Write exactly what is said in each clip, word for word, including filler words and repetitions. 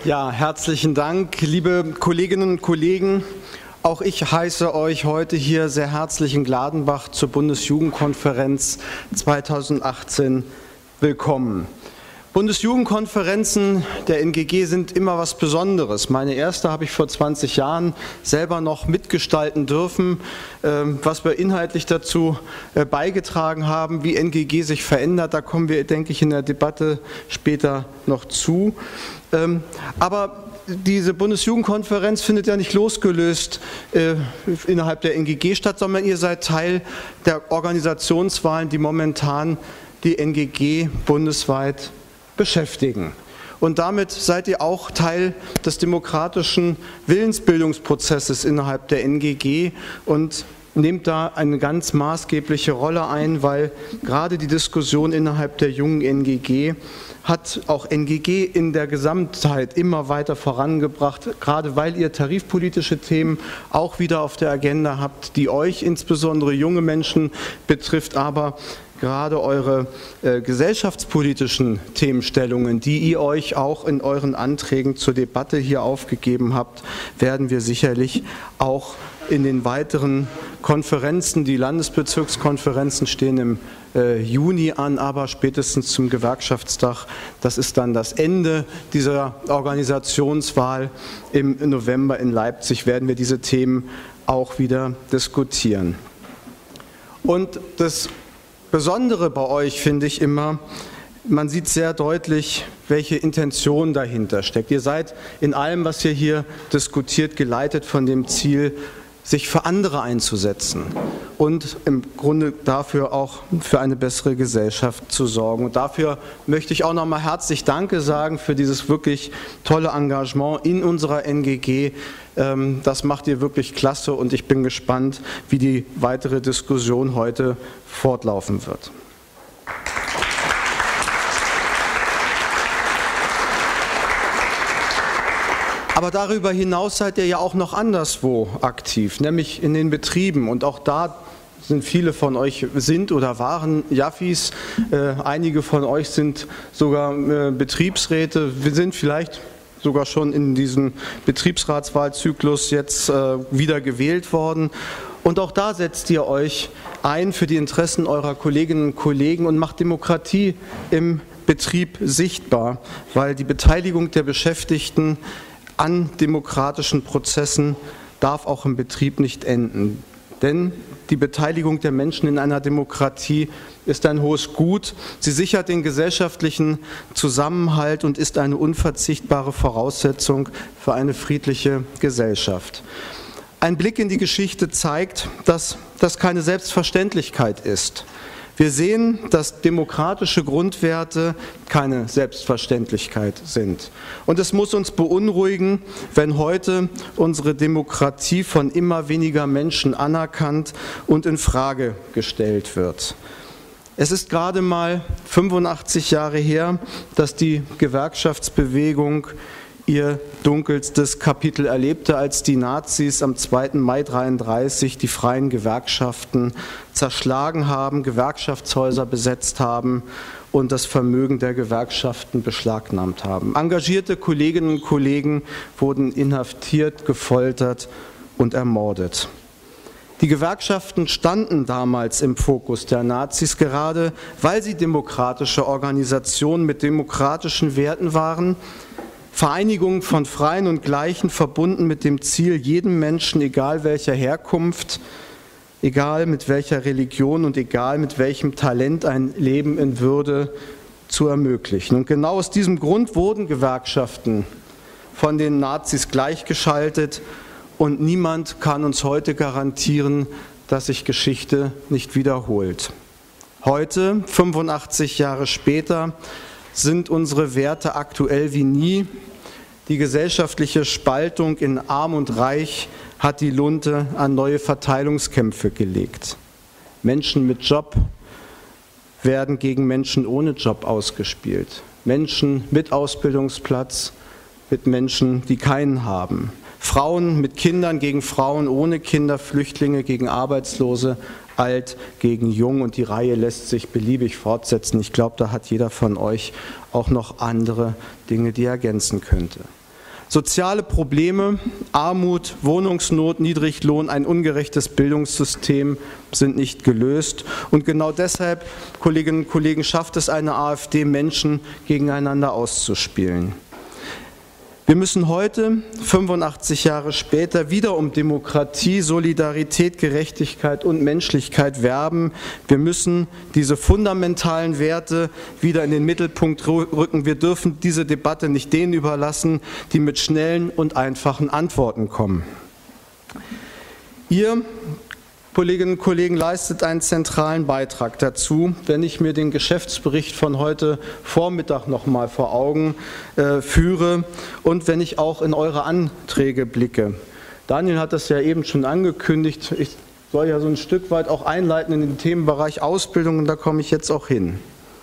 Ja, herzlichen Dank, liebe Kolleginnen und Kollegen. Auch ich heiße euch heute hier sehr herzlich in Gladenbach zur Bundesjugendkonferenz zweitausendachtzehn willkommen. Bundesjugendkonferenzen der N G G sind immer was Besonderes. Meine erste habe ich vor zwanzig Jahren selber noch mitgestalten dürfen, was wir inhaltlich dazu beigetragen haben, wie N G G sich verändert. Da kommen wir, denke ich, in der Debatte später noch zu. Aber diese Bundesjugendkonferenz findet ja nicht losgelöst äh, innerhalb der N G G statt, sondern ihr seid Teil der Organisationswahlen, die momentan die N G G bundesweit beschäftigen. Und damit seid ihr auch Teil des demokratischen Willensbildungsprozesses innerhalb der N G G und nehmt da eine ganz maßgebliche Rolle ein, weil gerade die Diskussion innerhalb der jungen N G G hat auch N G G in der Gesamtheit immer weiter vorangebracht, gerade weil ihr tarifpolitische Themen auch wieder auf der Agenda habt, die euch, insbesondere junge Menschen, betrifft, aber gerade eure äh, gesellschaftspolitischen Themenstellungen, die ihr euch auch in euren Anträgen zur Debatte hier aufgegeben habt, werden wir sicherlich auch in den weiteren Konferenzen, die Landesbezirkskonferenzen stehen im äh, Juni an, aber spätestens zum Gewerkschaftstag, das ist dann das Ende dieser Organisationswahl im November in Leipzig, werden wir diese Themen auch wieder diskutieren. Und das Besondere bei euch finde ich immer, man sieht sehr deutlich, welche Intention dahinter steckt. Ihr seid in allem, was ihr hier diskutiert, geleitet von dem Ziel, sich für andere einzusetzen und im Grunde dafür auch für eine bessere Gesellschaft zu sorgen. Und dafür möchte ich auch nochmal herzlich Danke sagen für dieses wirklich tolle Engagement in unserer N G G. Das macht ihr wirklich klasse und ich bin gespannt, wie die weitere Diskussion heute fortlaufen wird. Aber darüber hinaus seid ihr ja auch noch anderswo aktiv, nämlich in den Betrieben. Und auch da sind viele von euch sind oder waren Jaffis. Äh, einige von euch sind sogar äh, Betriebsräte. Wir sind vielleicht sogar schon in diesem Betriebsratswahlzyklus jetzt äh, wieder gewählt worden. Und auch da setzt ihr euch ein für die Interessen eurer Kolleginnen und Kollegen und macht Demokratie im Betrieb sichtbar, weil die Beteiligung der Beschäftigten an demokratischen Prozessen darf auch im Betrieb nicht enden. Denn die Beteiligung der Menschen in einer Demokratie ist ein hohes Gut. Sie sichert den gesellschaftlichen Zusammenhalt und ist eine unverzichtbare Voraussetzung für eine friedliche Gesellschaft. Ein Blick in die Geschichte zeigt, dass das keine Selbstverständlichkeit ist. Wir sehen, dass demokratische Grundwerte keine Selbstverständlichkeit sind. Und es muss uns beunruhigen, wenn heute unsere Demokratie von immer weniger Menschen anerkannt und in Frage gestellt wird. Es ist gerade mal fünfundachtzig Jahre her, dass die Gewerkschaftsbewegung ihr dunkelstes Kapitel erlebte, als die Nazis am zweiten Mai neunzehnhundertdreiunddreißig die freien Gewerkschaften zerschlagen haben, Gewerkschaftshäuser besetzt haben und das Vermögen der Gewerkschaften beschlagnahmt haben. Engagierte Kolleginnen und Kollegen wurden inhaftiert, gefoltert und ermordet. Die Gewerkschaften standen damals im Fokus der Nazis, gerade weil sie demokratische Organisationen mit demokratischen Werten waren, Vereinigungen von Freien und Gleichen, verbunden mit dem Ziel, jedem Menschen, egal welcher Herkunft, egal mit welcher Religion und egal mit welchem Talent, ein Leben in Würde zu ermöglichen. Und genau aus diesem Grund wurden Gewerkschaften von den Nazis gleichgeschaltet und niemand kann uns heute garantieren, dass sich Geschichte nicht wiederholt. Heute, fünfundachtzig Jahre später, sind unsere Werte aktuell wie nie. Die gesellschaftliche Spaltung in Arm und Reich hat die Lunte an neue Verteilungskämpfe gelegt. Menschen mit Job werden gegen Menschen ohne Job ausgespielt. Menschen mit Ausbildungsplatz mit Menschen, die keinen haben. Frauen mit Kindern gegen Frauen ohne Kinder, Flüchtlinge gegen Arbeitslose, alt gegen jung, und die Reihe lässt sich beliebig fortsetzen. Ich glaube, da hat jeder von euch auch noch andere Dinge, die er ergänzen könnte. Soziale Probleme, Armut, Wohnungsnot, Niedriglohn, ein ungerechtes Bildungssystem sind nicht gelöst. Und genau deshalb, Kolleginnen und Kollegen, schafft es eine AfD, Menschen gegeneinander auszuspielen. Wir müssen heute, fünfundachtzig Jahre später, wieder um Demokratie, Solidarität, Gerechtigkeit und Menschlichkeit werben. Wir müssen diese fundamentalen Werte wieder in den Mittelpunkt rücken. Wir dürfen diese Debatte nicht denen überlassen, die mit schnellen und einfachen Antworten kommen. Ihr, Kolleginnen und Kollegen, leistet einen zentralen Beitrag dazu, wenn ich mir den Geschäftsbericht von heute Vormittag noch mal vor Augen äh, führe und wenn ich auch in eure Anträge blicke. Daniel hat das ja eben schon angekündigt, ich soll ja so ein Stück weit auch einleiten in den Themenbereich Ausbildung und da komme ich jetzt auch hin.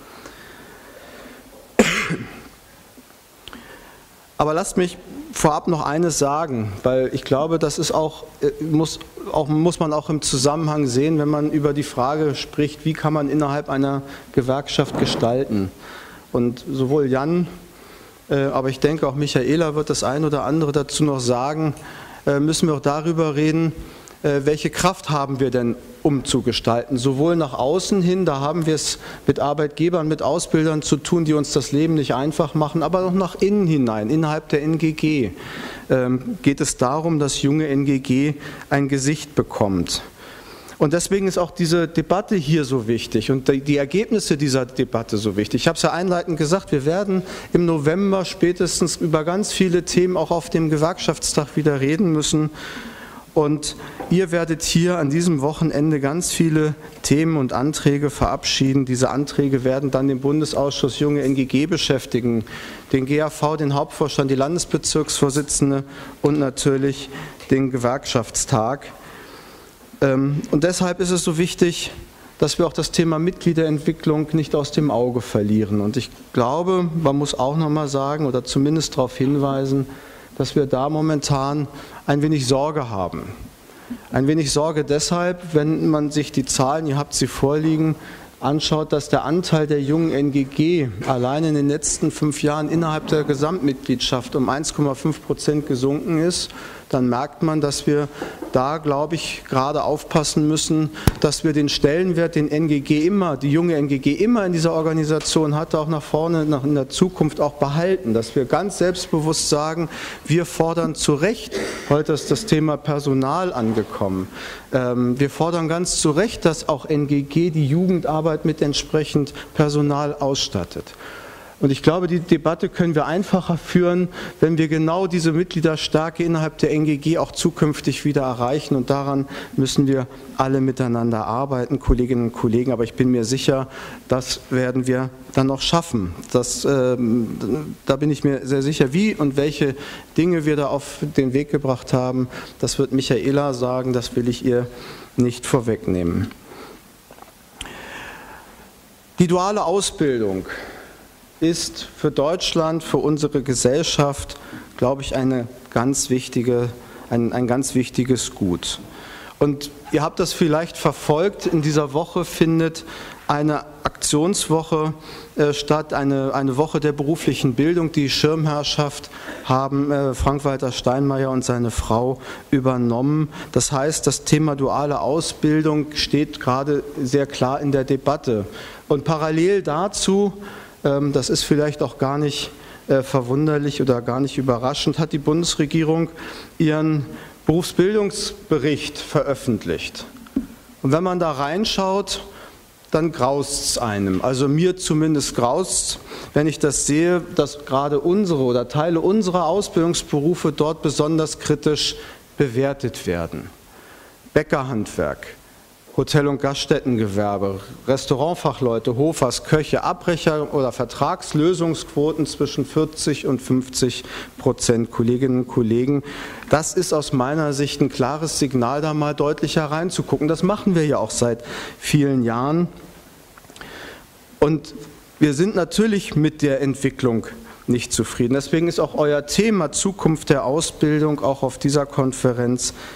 Aber lasst mich vorab noch eines sagen, weil ich glaube, das ist auch, muss, auch, muss man auch im Zusammenhang sehen, wenn man über die Frage spricht, wie kann man innerhalb einer Gewerkschaft gestalten. Und sowohl Jan, äh, aber ich denke auch Michaela wird das ein oder andere dazu noch sagen, äh, müssen wir auch darüber reden, äh, welche Kraft haben wir denn, um zu gestalten. Sowohl nach außen hin, da haben wir es mit Arbeitgebern, mit Ausbildern zu tun, die uns das Leben nicht einfach machen, aber auch nach innen hinein, innerhalb der N G G, ähm, geht es darum, dass junge N G G ein Gesicht bekommt. Und deswegen ist auch diese Debatte hier so wichtig und die Ergebnisse dieser Debatte so wichtig. Ich habe es ja einleitend gesagt, wir werden im November spätestens über ganz viele Themen auch auf dem Gewerkschaftstag wieder reden müssen. Und ihr werdet hier an diesem Wochenende ganz viele Themen und Anträge verabschieden. Diese Anträge werden dann den Bundesausschuss Junge N G G beschäftigen, den G A V, den Hauptvorstand, die Landesbezirksvorsitzende und natürlich den Gewerkschaftstag. Und deshalb ist es so wichtig, dass wir auch das Thema Mitgliederentwicklung nicht aus dem Auge verlieren. Und ich glaube, man muss auch noch mal sagen oder zumindest darauf hinweisen, dass wir da momentan ein wenig Sorge haben. Ein wenig Sorge deshalb, wenn man sich die Zahlen, ihr habt sie vorliegen, anschaut, dass der Anteil der jungen N G G allein in den letzten fünf Jahren innerhalb der Gesamtmitgliedschaft um eins Komma fünf Prozent gesunken ist, dann merkt man, dass wir da, glaube ich, gerade aufpassen müssen, dass wir den Stellenwert, den N G G immer, die junge N G G immer in dieser Organisation hatte, auch nach vorne, nach in der Zukunft auch behalten. Dass wir ganz selbstbewusst sagen, wir fordern zu Recht, heute ist das Thema Personal angekommen, ähm, wir fordern ganz zu Recht, dass auch N G G die Jugendarbeit mit entsprechend Personal ausstattet. Und ich glaube, die Debatte können wir einfacher führen, wenn wir genau diese Mitgliederstärke innerhalb der N G G auch zukünftig wieder erreichen. Und daran müssen wir alle miteinander arbeiten, Kolleginnen und Kollegen. Aber ich bin mir sicher, das werden wir dann noch schaffen. Das, äh, da bin ich mir sehr sicher, wie und welche Dinge wir da auf den Weg gebracht haben. Das wird Michaela sagen, das will ich ihr nicht vorwegnehmen. Die duale Ausbildung ist für Deutschland, für unsere Gesellschaft, glaube ich, eine ganz wichtige, ein, ein ganz wichtiges Gut. Und ihr habt das vielleicht verfolgt, in dieser Woche findet eine Aktionswoche äh, statt, eine, eine Woche der beruflichen Bildung. Die Schirmherrschaft haben äh, Frank-Walter Steinmeier und seine Frau übernommen. Das heißt, das Thema duale Ausbildung steht gerade sehr klar in der Debatte. Und parallel dazu, das ist vielleicht auch gar nicht verwunderlich oder gar nicht überraschend, hat die Bundesregierung ihren Berufsbildungsbericht veröffentlicht. Und wenn man da reinschaut, dann graust es einem. Also mir zumindest graust es, wenn ich das sehe, dass gerade unsere oder Teile unserer Ausbildungsberufe dort besonders kritisch bewertet werden. Bäckerhandwerk, Hotel- und Gaststättengewerbe, Restaurantfachleute, Hofers, Köche, Abbrecher oder Vertragslösungsquoten zwischen vierzig und fünfzig Prozent, Kolleginnen und Kollegen. Das ist aus meiner Sicht ein klares Signal, da mal deutlicher reinzugucken. Das machen wir ja auch seit vielen Jahren. Und wir sind natürlich mit der Entwicklung nicht zufrieden. Deswegen ist auch euer Thema Zukunft der Ausbildung auch auf dieser Konferenz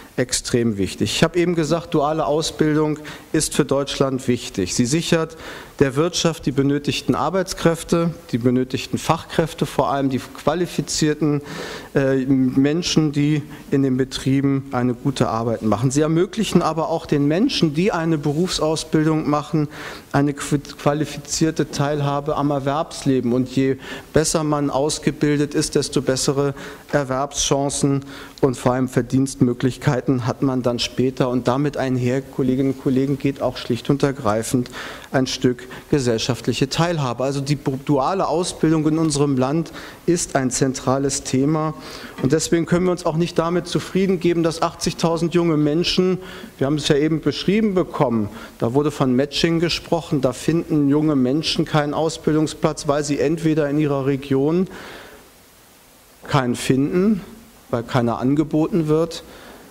extrem wichtig. Ich habe eben gesagt, duale Ausbildung ist für Deutschland wichtig. Sie sichert der Wirtschaft die benötigten Arbeitskräfte, die benötigten Fachkräfte, vor allem die qualifizierten äh, Menschen, die in den Betrieben eine gute Arbeit machen. Sie ermöglichen aber auch den Menschen, die eine Berufsausbildung machen, eine qualifizierte Teilhabe am Erwerbsleben. Und je besser man ausgebildet ist, desto bessere Erwerbschancen und vor allem Verdienstmöglichkeiten hat man dann später. Und damit einher, Kolleginnen und Kollegen, geht auch schlicht und ergreifend ein Stück gesellschaftliche Teilhabe. Also die duale Ausbildung in unserem Land ist ein zentrales Thema. Und deswegen können wir uns auch nicht damit zufrieden geben, dass achtzigtausend junge Menschen, wir haben es ja eben beschrieben bekommen, da wurde von Matching gesprochen, da finden junge Menschen keinen Ausbildungsplatz, weil sie entweder in ihrer Region keinen finden, weil keiner angeboten wird,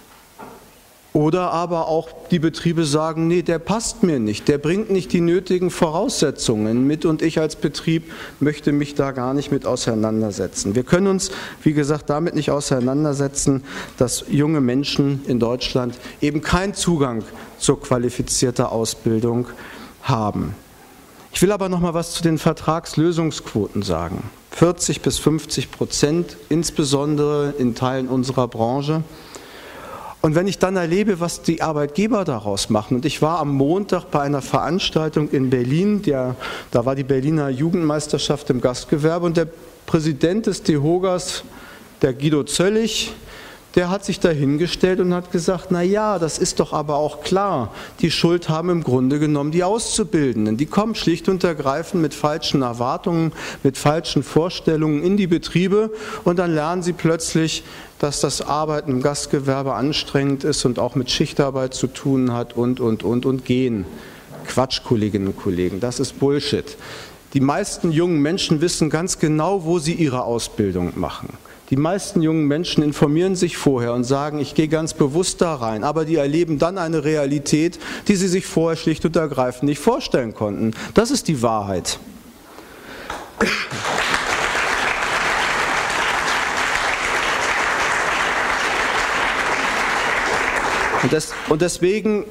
oder aber auch die Betriebe sagen, nee, der passt mir nicht, der bringt nicht die nötigen Voraussetzungen mit und ich als Betrieb möchte mich da gar nicht mit auseinandersetzen. Wir können uns, wie gesagt, damit nicht auseinandersetzen, dass junge Menschen in Deutschland eben keinen Zugang zur qualifizierten Ausbildung haben. Ich will aber noch mal was zu den Vertragslösungsquoten sagen. vierzig bis fünfzig Prozent, insbesondere in Teilen unserer Branche. Und wenn ich dann erlebe, was die Arbeitgeber daraus machen, und ich war am Montag bei einer Veranstaltung in Berlin, der, da war die Berliner Jugendmeisterschaft im Gastgewerbe und der Präsident des DEHOGAs, der Guido Zöllig, der hat sich da hingestellt und hat gesagt, na ja, das ist doch aber auch klar, die Schuld haben im Grunde genommen die Auszubildenden. Die kommen schlicht und ergreifend mit falschen Erwartungen, mit falschen Vorstellungen in die Betriebe und dann lernen sie plötzlich, dass das Arbeiten im Gastgewerbe anstrengend ist und auch mit Schichtarbeit zu tun hat und, und, und, und gehen. Quatsch, Kolleginnen und Kollegen, das ist Bullshit. Die meisten jungen Menschen wissen ganz genau, wo sie ihre Ausbildung machen. Die meisten jungen Menschen informieren sich vorher und sagen, ich gehe ganz bewusst da rein, aber die erleben dann eine Realität, die sie sich vorher schlicht und ergreifend nicht vorstellen konnten. Das ist die Wahrheit. Und, des, und deswegen,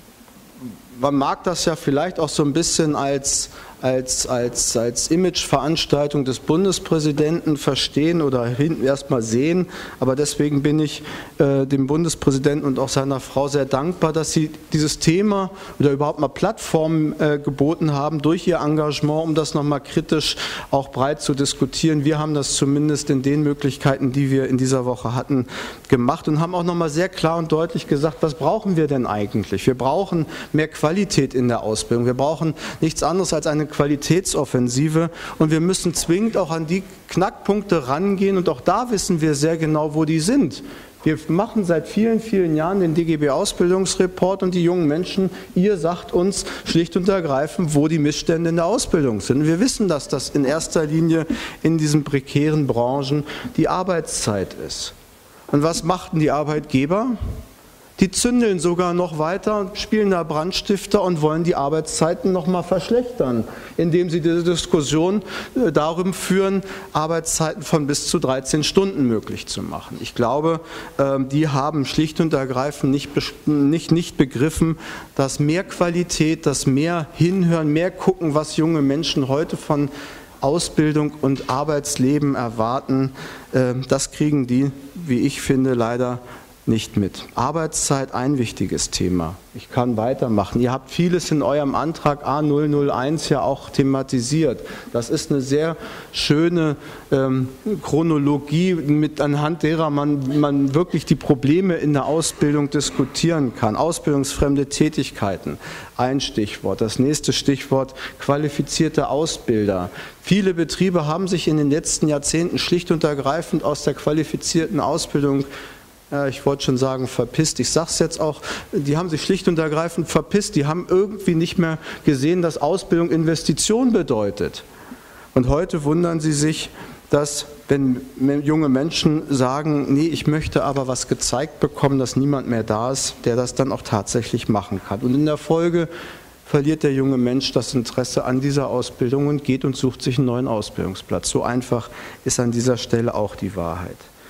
man mag das ja vielleicht auch so ein bisschen als, als, als, als Imageveranstaltung des Bundespräsidenten verstehen oder hinten erstmal sehen, aber deswegen bin ich äh, dem Bundespräsidenten und auch seiner Frau sehr dankbar, dass sie dieses Thema oder überhaupt mal Plattformen äh, geboten haben durch ihr Engagement, um das nochmal kritisch auch breit zu diskutieren. Wir haben das zumindest in den Möglichkeiten, die wir in dieser Woche hatten, gemacht und haben auch nochmal sehr klar und deutlich gesagt, was brauchen wir denn eigentlich? Wir brauchen mehr Qualität in der Ausbildung. Wir brauchen nichts anderes als eine Qualitätsoffensive und wir müssen zwingend auch an die Knackpunkte rangehen und auch da wissen wir sehr genau, wo die sind. Wir machen seit vielen, vielen Jahren den D G B-Ausbildungsreport und die jungen Menschen, ihr sagt uns schlicht und ergreifend, wo die Missstände in der Ausbildung sind. Wir wissen, dass das in erster Linie in diesen prekären Branchen die Arbeitszeit ist. Und was machten die Arbeitgeber? Die zündeln sogar noch weiter, spielen da Brandstifter und wollen die Arbeitszeiten noch mal verschlechtern, indem sie diese Diskussion darüber führen, Arbeitszeiten von bis zu dreizehn Stunden möglich zu machen. Ich glaube, die haben schlicht und ergreifend nicht, nicht, nicht begriffen, dass mehr Qualität, dass mehr Hinhören, mehr gucken, was junge Menschen heute von Ausbildung und Arbeitsleben erwarten, das kriegen die, wie ich finde, leider nicht mit. Arbeitszeit, ein wichtiges Thema. Ich kann weitermachen. Ihr habt vieles in eurem Antrag A null null eins ja auch thematisiert. Das ist eine sehr schöne ähm, Chronologie, mit, anhand derer man, man wirklich die Probleme in der Ausbildung diskutieren kann. Ausbildungsfremde Tätigkeiten, ein Stichwort. Das nächste Stichwort, qualifizierte Ausbilder. Viele Betriebe haben sich in den letzten Jahrzehnten schlicht und ergreifend aus der qualifizierten Ausbildung, ja, ich wollte schon sagen verpisst, ich sage es jetzt auch, die haben sich schlicht und ergreifend verpisst, die haben irgendwie nicht mehr gesehen, dass Ausbildung Investition bedeutet. Und heute wundern sie sich, dass, wenn junge Menschen sagen, nee, ich möchte aber was gezeigt bekommen, dass niemand mehr da ist, der das dann auch tatsächlich machen kann. Und in der Folge verliert der junge Mensch das Interesse an dieser Ausbildung und geht und sucht sich einen neuen Ausbildungsplatz. So einfach ist an dieser Stelle auch die Wahrheit.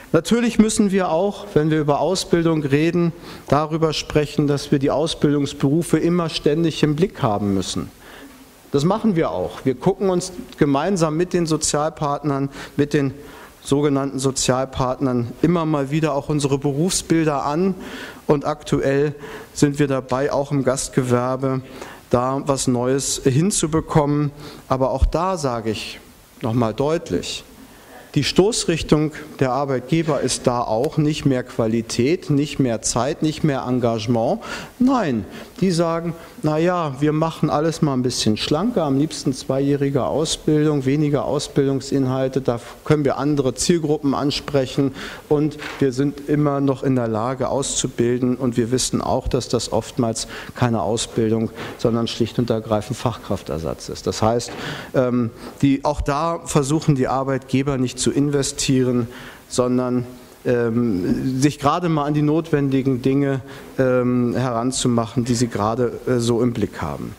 Natürlich müssen wir auch, wenn wir über Ausbildung reden, darüber sprechen, dass wir die Ausbildungsberufe immer ständig im Blick haben müssen. Das machen wir auch. Wir gucken uns gemeinsam mit den Sozialpartnern, mit den sogenannten Sozialpartnern immer mal wieder auch unsere Berufsbilder an und aktuell sind wir dabei, auch im Gastgewerbe da was Neues hinzubekommen. Aber auch da sage ich nochmal deutlich, die Stoßrichtung der Arbeitgeber ist da auch nicht mehr Qualität, nicht mehr Zeit, nicht mehr Engagement. Nein, die sagen, naja, wir machen alles mal ein bisschen schlanker, am liebsten zweijährige Ausbildung, weniger Ausbildungsinhalte, da können wir andere Zielgruppen ansprechen und wir sind immer noch in der Lage auszubilden und wir wissen auch, dass das oftmals keine Ausbildung, sondern schlicht und ergreifend Fachkraftersatz ist. Das heißt, die, auch da versuchen die Arbeitgeber nicht zu investieren, sondern ähm, sich gerade mal an die notwendigen Dinge ähm, heranzumachen, die sie gerade äh, so im Blick haben.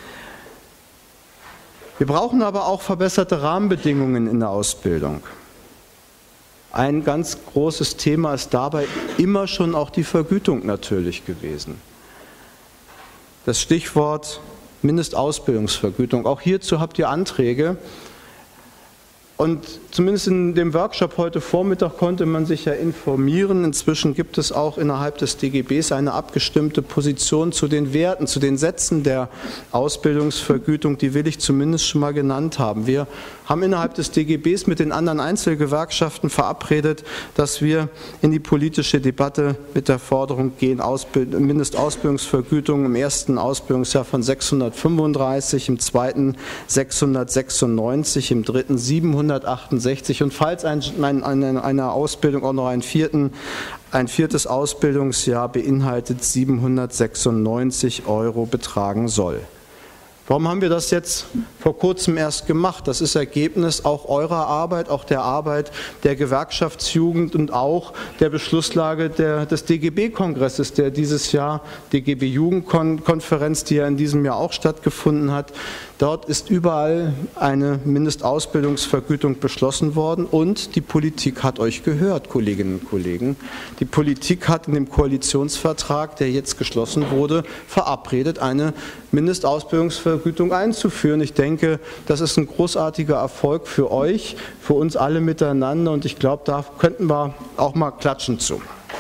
Wir brauchen aber auch verbesserte Rahmenbedingungen in der Ausbildung. Ein ganz großes Thema ist dabei immer schon auch die Vergütung natürlich gewesen. Das Stichwort Mindestausbildungsvergütung. Auch hierzu habt ihr Anträge. Und zumindest in dem Workshop heute Vormittag konnte man sich ja informieren. Inzwischen gibt es auch innerhalb des D G Bs eine abgestimmte Position zu den Werten, zu den Sätzen der Ausbildungsvergütung. Die will ich zumindest schon mal genannt haben. Wir haben innerhalb des D G Bs mit den anderen Einzelgewerkschaften verabredet, dass wir in die politische Debatte mit der Forderung gehen, Ausbild- Mindestausbildungsvergütung im ersten Ausbildungsjahr von sechshundertfünfunddreißig, im zweiten sechshundertsechsundneunzig, im dritten siebenhundertachtundsechzig und falls ein, ein, eine, eine Ausbildung auch noch einen vierten, ein viertes Ausbildungsjahr beinhaltet, siebenhundertsechsundneunzig Euro betragen soll. Warum haben wir das jetzt vor kurzem erst gemacht? Das ist Ergebnis auch eurer Arbeit, auch der Arbeit der Gewerkschaftsjugend und auch der Beschlusslage der, des D G B-Kongresses, der dieses Jahr, D G B-Jugendkonferenz, die ja in diesem Jahr auch stattgefunden hat. Dort ist überall eine Mindestausbildungsvergütung beschlossen worden und die Politik hat euch gehört, Kolleginnen und Kollegen. Die Politik hat in dem Koalitionsvertrag, der jetzt geschlossen wurde, verabredet, eine Mindestausbildungsvergütung einzuführen. Ich denke, das ist ein großartiger Erfolg für euch, für uns alle miteinander und ich glaube, da könnten wir auch mal klatschen zu.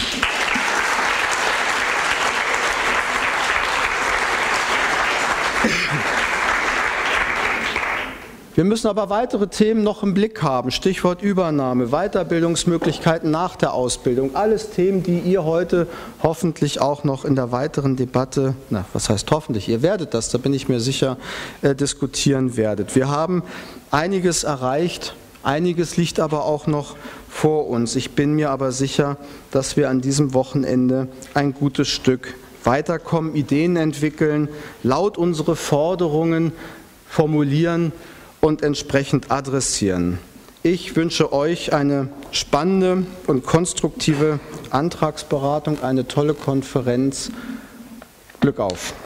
Wir müssen aber weitere Themen noch im Blick haben, Stichwort Übernahme, Weiterbildungsmöglichkeiten nach der Ausbildung, alles Themen, die ihr heute hoffentlich auch noch in der weiteren Debatte, na, was heißt hoffentlich, ihr werdet das, da bin ich mir sicher, äh, diskutieren werdet. Wir haben einiges erreicht, einiges liegt aber auch noch vor uns. Ich bin mir aber sicher, dass wir an diesem Wochenende ein gutes Stück weiterkommen, Ideen entwickeln, laut unsere Forderungen formulieren und entsprechend adressieren. Ich wünsche euch eine spannende und konstruktive Antragsberatung, eine tolle Konferenz. Glück auf!